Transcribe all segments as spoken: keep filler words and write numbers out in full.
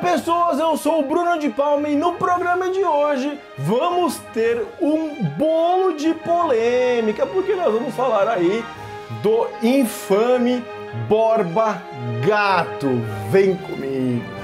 pessoas, eu sou o Bruno de Palma e no programa de hoje vamos ter um bolo de polêmica, porque nós vamos falar aí do infame Borba Gato. Vem comigo!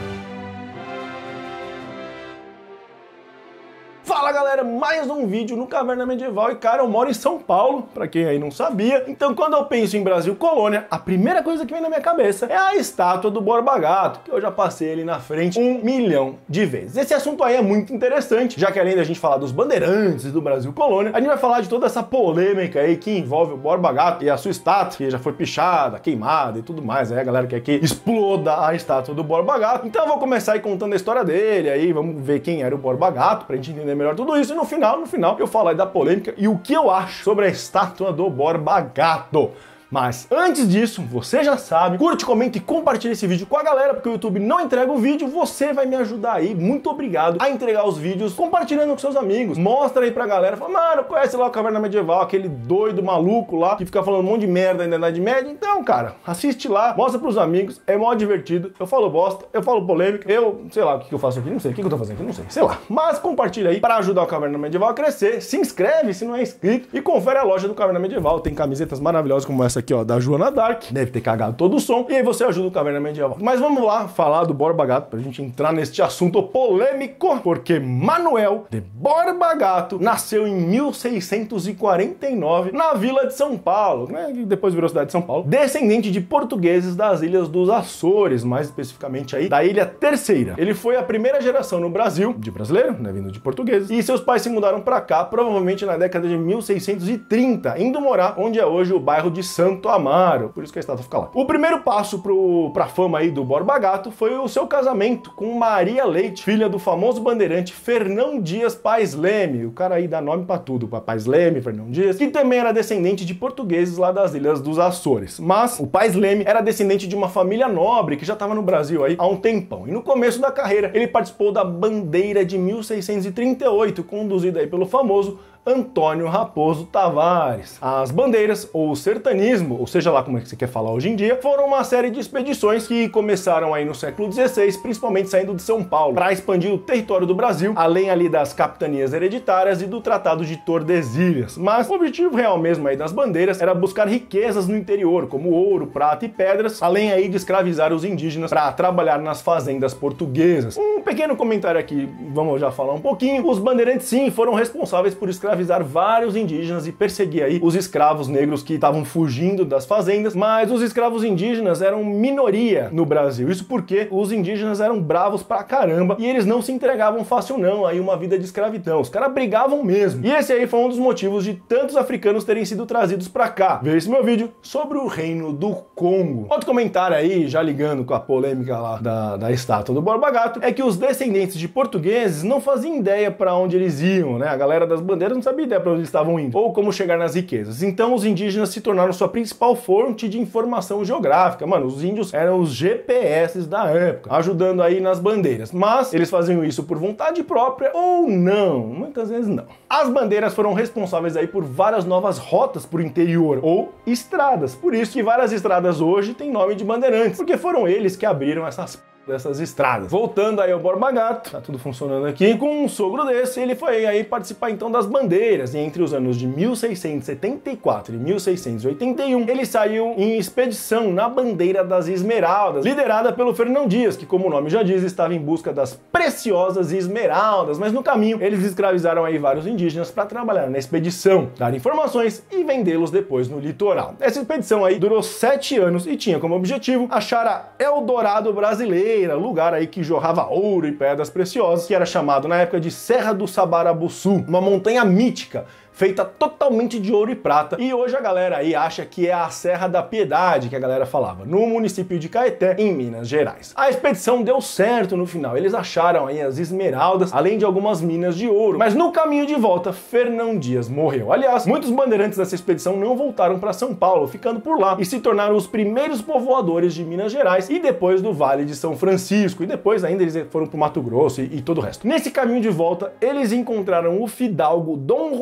Fala galera, mais um vídeo no Caverna Medieval e cara, eu moro em São Paulo, pra quem aí não sabia. Então quando eu penso em Brasil Colônia, a primeira coisa que vem na minha cabeça é a estátua do Borba Gato, que eu já passei ali na frente um milhão de vezes. Esse assunto aí é muito interessante, já que além da gente falar dos bandeirantes do Brasil Colônia, a gente vai falar de toda essa polêmica aí que envolve o Borba Gato e a sua estátua, que já foi pichada, queimada e tudo mais. Aí a galera quer que exploda a estátua do Borba Gato. Então eu vou começar aí contando a história dele, aí vamos ver quem era o Borba Gato, pra gente entender melhor tudo isso, e no final, no final, eu falo aí da polêmica e o que eu acho sobre a estátua do Borba Gato. Mas antes disso, você já sabe, curte, comenta e compartilha esse vídeo com a galera, porque o YouTube não entrega o vídeo, você vai me ajudar aí, muito obrigado a entregar os vídeos, compartilhando com seus amigos, mostra aí pra galera, fala, mano, conhece lá o Caverna Medieval, aquele doido maluco lá, que fica falando um monte de merda na Idade Média, então, cara, assiste lá, mostra pros amigos, é mó divertido, eu falo bosta, eu falo polêmica, eu, sei lá, o que eu faço aqui, não sei, o que eu tô fazendo aqui, não sei, sei lá, mas compartilha aí pra ajudar o Caverna Medieval a crescer, se inscreve se não é inscrito e confere a loja do Caverna Medieval, tem camisetas maravilhosas como essa aqui, ó, da Joana Dark, deve ter cagado todo o som, e aí você ajuda o Caverna Medieval. Mas vamos lá falar do Borba Gato, pra gente entrar neste assunto polêmico, porque Manuel de Borba Gato nasceu em mil seiscentos e quarenta e nove na Vila de São Paulo, né, que depois virou cidade de São Paulo, descendente de portugueses das Ilhas dos Açores, mais especificamente aí da Ilha Terceira. Ele foi a primeira geração no Brasil, de brasileiro, né, vindo de portugueses, e seus pais se mudaram pra cá, provavelmente na década de mil seiscentos e trinta, indo morar onde é hoje o bairro de Santo Amaro. Por isso que a estátua fica lá. O primeiro passo pro, pra fama aí do Borba Gato foi o seu casamento com Maria Leite, filha do famoso bandeirante Fernão Dias Paes Leme. O cara aí dá nome pra tudo, pra Paes Leme, Fernão Dias, que também era descendente de portugueses lá das Ilhas dos Açores. Mas o Paes Leme era descendente de uma família nobre que já estava no Brasil aí há um tempão. E no começo da carreira ele participou da Bandeira de mil seiscentos e trinta e oito, conduzida aí pelo famoso Antônio Raposo Tavares. As bandeiras, ou sertanismo, ou seja lá como é que você quer falar hoje em dia, foram uma série de expedições que começaram aí no século dezesseis, principalmente saindo de São Paulo, para expandir o território do Brasil, além ali das capitanias hereditárias e do Tratado de Tordesilhas. Mas o objetivo real mesmo aí das bandeiras era buscar riquezas no interior, como ouro, prata e pedras, além aí de escravizar os indígenas para trabalhar nas fazendas portuguesas. Um pequeno comentário aqui, vamos já falar um pouquinho, os bandeirantes sim foram responsáveis por escravizar vários indígenas e perseguir aí os escravos negros que estavam fugindo das fazendas, mas os escravos indígenas eram minoria no Brasil. Isso porque os indígenas eram bravos pra caramba e eles não se entregavam fácil não aí uma vida de escravidão. Os caras brigavam mesmo. E esse aí foi um dos motivos de tantos africanos terem sido trazidos pra cá. Veja esse meu vídeo sobre o Reino do Congo. Outro comentário aí, já ligando com a polêmica lá da, da estátua do Borba Gato, é que os descendentes de portugueses não faziam ideia pra onde eles iam, né? A galera das bandeiras não sabia ideia para onde eles estavam indo, ou como chegar nas riquezas. Então os indígenas se tornaram sua principal fonte de informação geográfica. Mano, os índios eram os G P S da época, ajudando aí nas bandeiras. Mas eles faziam isso por vontade própria ou não? Muitas vezes não. As bandeiras foram responsáveis aí por várias novas rotas para o interior, ou estradas. Por isso que várias estradas hoje têm nome de bandeirantes, porque foram eles que abriram essas dessas estradas. Voltando aí ao Borba Gato, tá tudo funcionando aqui, com um sogro desse, ele foi aí participar então das bandeiras, e entre os anos de mil seiscentos e setenta e quatro e mil seiscentos e oitenta e um, ele saiu em expedição na Bandeira das Esmeraldas, liderada pelo Fernão Dias, que como o nome já diz, estava em busca das preciosas esmeraldas, mas no caminho eles escravizaram aí vários indígenas para trabalhar na expedição, dar informações e vendê-los depois no litoral. Essa expedição aí durou sete anos e tinha como objetivo achar a Eldorado brasileira, lugar aí que jorrava ouro e pedras preciosas, que era chamado na época de Serra do Sabarabuçu, uma montanha mítica feita totalmente de ouro e prata, e hoje a galera aí acha que é a Serra da Piedade, que a galera falava, no município de Caeté, em Minas Gerais. A expedição deu certo no final, eles acharam aí as esmeraldas, além de algumas minas de ouro, mas no caminho de volta, Fernão Dias morreu. Aliás, muitos bandeirantes dessa expedição não voltaram para São Paulo, ficando por lá, e se tornaram os primeiros povoadores de Minas Gerais, e depois do Vale de São Francisco, e depois ainda eles foram para o Mato Grosso e, e todo o resto. Nesse caminho de volta, eles encontraram o fidalgo Dom Rodrigo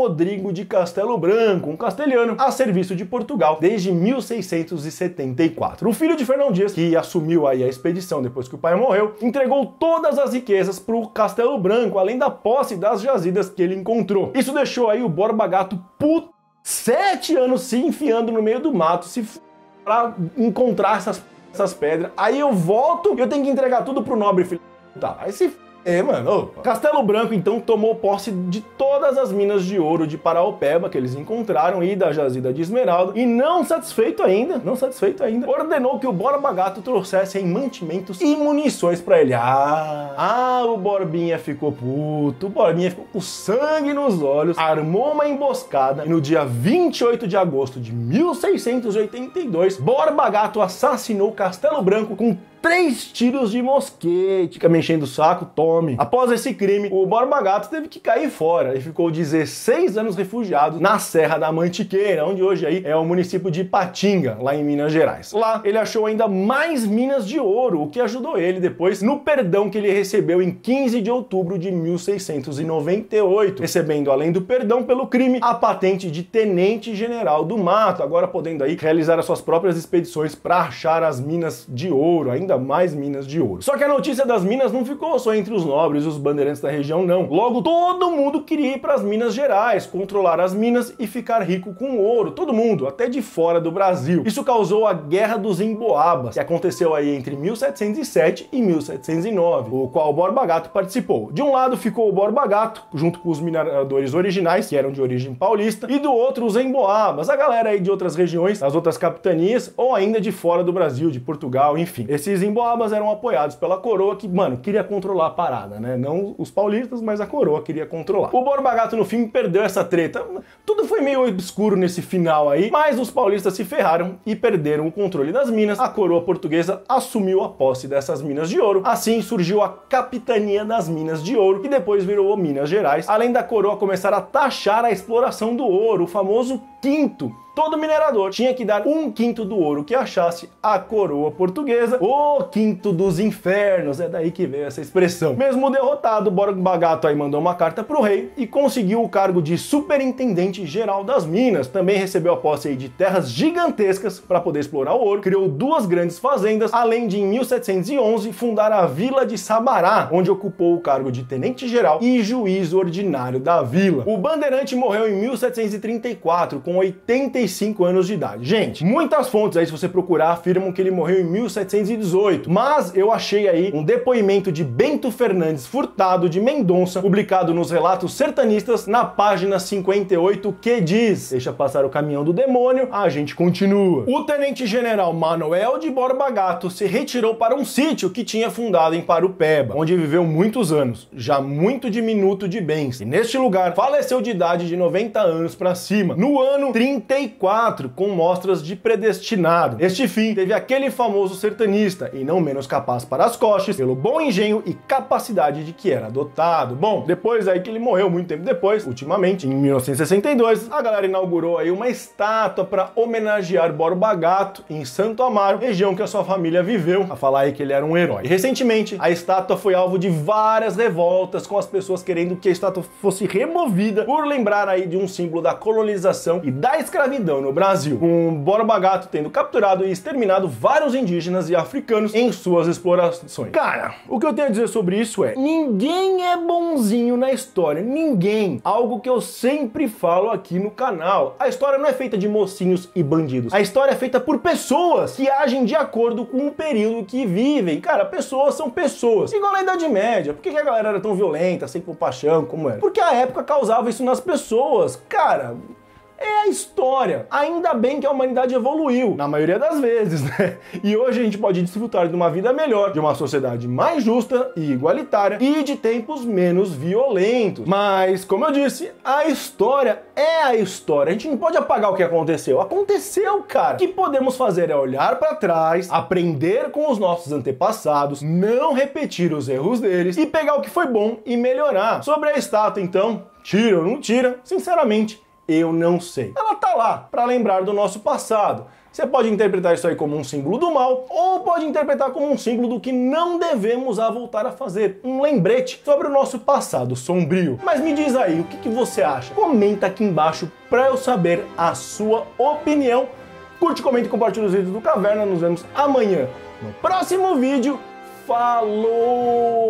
Rodrigo de Castelo Branco, um castelhano a serviço de Portugal desde mil seiscentos e setenta e quatro. O filho de Fernão Dias, que assumiu aí a expedição depois que o pai morreu, entregou todas as riquezas para o Castelo Branco, além da posse das jazidas que ele encontrou. Isso deixou aí o Borba Gato puto, sete anos se enfiando no meio do mato, se f... pra encontrar essas, essas pedras. Aí eu volto e eu tenho que entregar tudo pro nobre filho. Tá, aí se f... É, mano. Opa. Castelo Branco, então, tomou posse de todas as minas de ouro de Paraopeba que eles encontraram e da jazida de Esmeralda, e não satisfeito ainda, não satisfeito ainda, ordenou que o Borba Gato trouxesse mantimentos e munições pra ele. Ah, ah, o Borbinha ficou puto, o Borbinha ficou com sangue nos olhos, armou uma emboscada e no dia vinte e oito de agosto de mil seiscentos e oitenta e dois, Borba Gato assassinou Castelo Branco com três tiros de mosquete. Fica me enchendo o saco, tome. Após esse crime, o Borba Gato teve que cair fora e ficou dezesseis anos refugiado na Serra da Mantiqueira, onde hoje aí é o município de Ipatinga, lá em Minas Gerais. Lá, ele achou ainda mais minas de ouro, o que ajudou ele depois no perdão que ele recebeu em quinze de outubro de mil seiscentos e noventa e oito, recebendo, além do perdão pelo crime, a patente de tenente-general do mato, agora podendo aí realizar as suas próprias expedições para achar as minas de ouro, ainda ainda mais minas de ouro. Só que a notícia das minas não ficou só entre os nobres e os bandeirantes da região, não. Logo, todo mundo queria ir para as Minas Gerais, controlar as minas e ficar rico com ouro. Todo mundo, até de fora do Brasil. Isso causou a Guerra dos Emboabas, que aconteceu aí entre mil setecentos e sete e mil setecentos e nove, o qual o Borba Gato participou. De um lado ficou o Borba Gato, junto com os mineradores originais, que eram de origem paulista, e do outro os Emboabas, a galera aí de outras regiões, as outras capitanias, ou ainda de fora do Brasil, de Portugal, enfim. Esses Emboabas eram apoiados pela coroa que, mano, queria controlar a parada, né? Não os paulistas, mas a coroa queria controlar. O Borba Gato, no fim, perdeu essa treta. Tudo foi meio obscuro nesse final aí, mas os paulistas se ferraram e perderam o controle das minas. A coroa portuguesa assumiu a posse dessas minas de ouro. Assim surgiu a Capitania das Minas de Ouro, que depois virou Minas Gerais, além da coroa começar a taxar a exploração do ouro, o famoso quinto. Todo minerador tinha que dar um quinto do ouro que achasse à coroa portuguesa, o quinto dos infernos, é daí que veio essa expressão. Mesmo derrotado, Borba Gato aí mandou uma carta pro rei e conseguiu o cargo de superintendente geral das minas. Também recebeu a posse aí de terras gigantescas para poder explorar o ouro, criou duas grandes fazendas, além de em mil setecentos e onze fundar a vila de Sabará, onde ocupou o cargo de tenente geral e juiz ordinário da vila. O bandeirante morreu em mil setecentos e trinta e quatro com oitenta e cinco anos de idade. Gente, muitas fontes aí, se você procurar, afirmam que ele morreu em mil setecentos e dezoito, mas eu achei aí um depoimento de Bento Fernandes Furtado de Mendonça, publicado nos Relatos Sertanistas, na página cinquenta e oito, que diz: deixa passar o caminhão do demônio, a gente continua. O tenente-general Manuel de Borba Gato se retirou para um sítio que tinha fundado em Paraopeba, onde viveu muitos anos, já muito diminuto de bens, e neste lugar faleceu de idade de noventa anos para cima, no ano trinta e quatro, com mostras de predestinado. Este fim teve aquele famoso sertanista, e não menos capaz para as coxes, pelo bom engenho e capacidade de que era dotado. Bom, depois aí que ele morreu, muito tempo depois, ultimamente, em mil novecentos e sessenta e dois, a galera inaugurou aí uma estátua para homenagear Borba Gato em Santo Amaro, região que a sua família viveu, a falar aí que ele era um herói. E recentemente, a estátua foi alvo de várias revoltas, com as pessoas querendo que a estátua fosse removida por lembrar aí de um símbolo da colonização e da escravidão no Brasil, com Borba Gato tendo capturado e exterminado vários indígenas e africanos em suas explorações. Cara, o que eu tenho a dizer sobre isso é: ninguém é bonzinho na história, ninguém. Algo que eu sempre falo aqui no canal. A história não é feita de mocinhos e bandidos. A história é feita por pessoas que agem de acordo com o período que vivem. Cara, pessoas são pessoas. Igual na Idade Média. Por que a galera era tão violenta, sem compaixão, como era? Porque a época causava isso nas pessoas. Cara, é a história. Ainda bem que a humanidade evoluiu, na maioria das vezes, né? E hoje a gente pode desfrutar de uma vida melhor, de uma sociedade mais justa e igualitária e de tempos menos violentos. Mas, como eu disse, a história é a história. A gente não pode apagar o que aconteceu. Aconteceu, cara. O que podemos fazer é olhar para trás, aprender com os nossos antepassados, não repetir os erros deles e pegar o que foi bom e melhorar. Sobre a estátua, então, tira ou não tira? Sinceramente, eu não sei. Ela tá lá para lembrar do nosso passado. Você pode interpretar isso aí como um símbolo do mal, ou pode interpretar como um símbolo do que não devemos a voltar a fazer, um lembrete sobre o nosso passado sombrio. Mas me diz aí, o que, que você acha? Comenta aqui embaixo para eu saber a sua opinião. Curte, comenta e compartilha os vídeos do Caverna. Nos vemos amanhã no próximo vídeo. Falou!